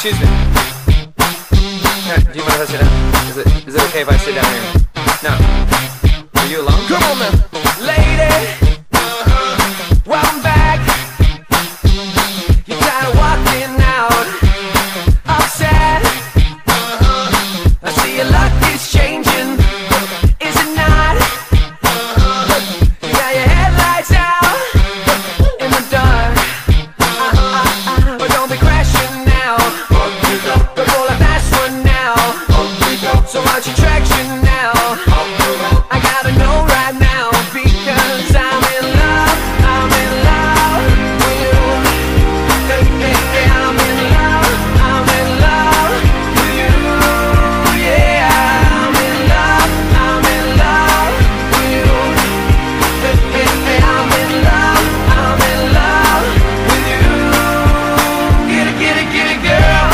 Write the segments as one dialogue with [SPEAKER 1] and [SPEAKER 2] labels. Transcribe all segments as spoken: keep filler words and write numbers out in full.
[SPEAKER 1] Excuse me. No, do you mind if I sit down? Is it, is it okay if I sit down here? No. Are you alone?
[SPEAKER 2] Come on now. Lady, uh-huh. Welcome back. You're kinda walking out upset. uh-huh. I see your luck is changing, is it not? uh-huh. You got your headlights out in the dark. uh, uh, uh, But don't be crashing now. Go pull a fast one now. So watch your traction now. I gotta know right now, because I'm in love, I'm in love with you. Hey, hey, hey, I'm in love, I'm in love with you. Yeah, I'm in love, I'm in love with you. Hey, hey, hey, I'm in love, I'm in love with you. Get it, get it, get it, girl.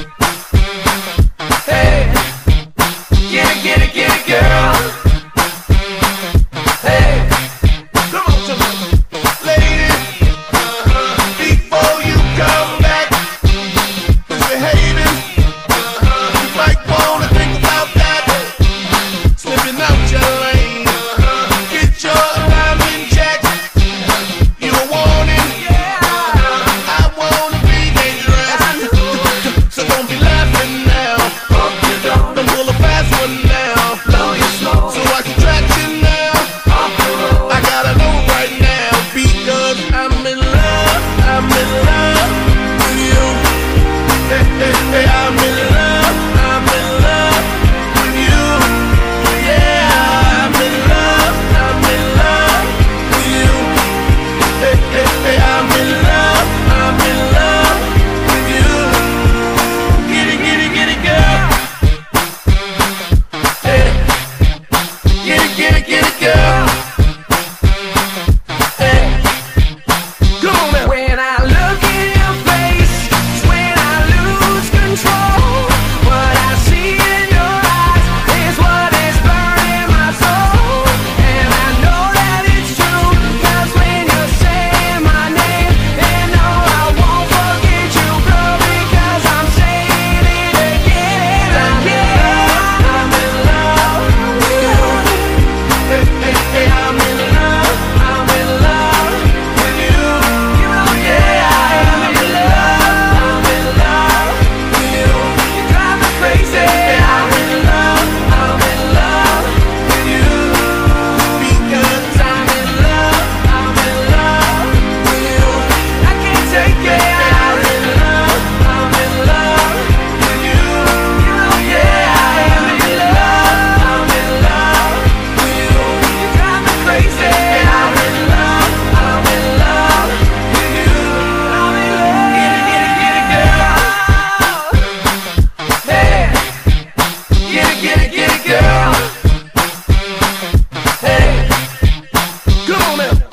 [SPEAKER 2] Hey, get it, get it, get it, girl. Hey, come on, come on, lady. Uh-huh. Before you come back, misbehaving, uh-huh. You might wanna think about that. Slipping out your lane, uh-huh. Get your time in check. You a warning, uh-huh. I wanna be dangerous, so don't be laughing now. Don't pull a fast one now. Blow your slow, so I can traction now. I gotta know right now, because I'm in love, I'm in love with you. Hey, hey, hey, I'm in love, I'm in love with you. Yeah, I'm in love, I'm in love with you. Hey, hey, hey, I'm in love, I'm in love with you. Get it, get it, get it, girl. Hey, get it, get it, get it, girl. Hey, come on now. When I look in your face, it's when I lose control. What I see in your eyes is what is burning my soul. And I know that it's true, 'cause when you're saying my name, and no, I won't forget you, girl, because I'm saying it again and again. I'm in love with you. Hey, hey, hey, I'm in love, I'm in love with you. You know, yeah, I'm in love, I'm in love with you. You drive me crazy. I'm in love, I'm in love with you. Because I'm in love, I'm in love with you. I can't take it. I'm in love, I'm in love with you. You know, yeah, I'm in love, I'm in love with you. You drive me crazy. I'm in love, I'm in love with you. I'm in love. Get it, get it, get it, girl. Hey, get it, get it, get it, girl. Hey, come on now.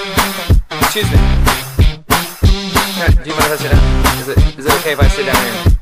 [SPEAKER 1] Excuse me. No, do you mind if I sit down? Is it, is it okay if I sit down here?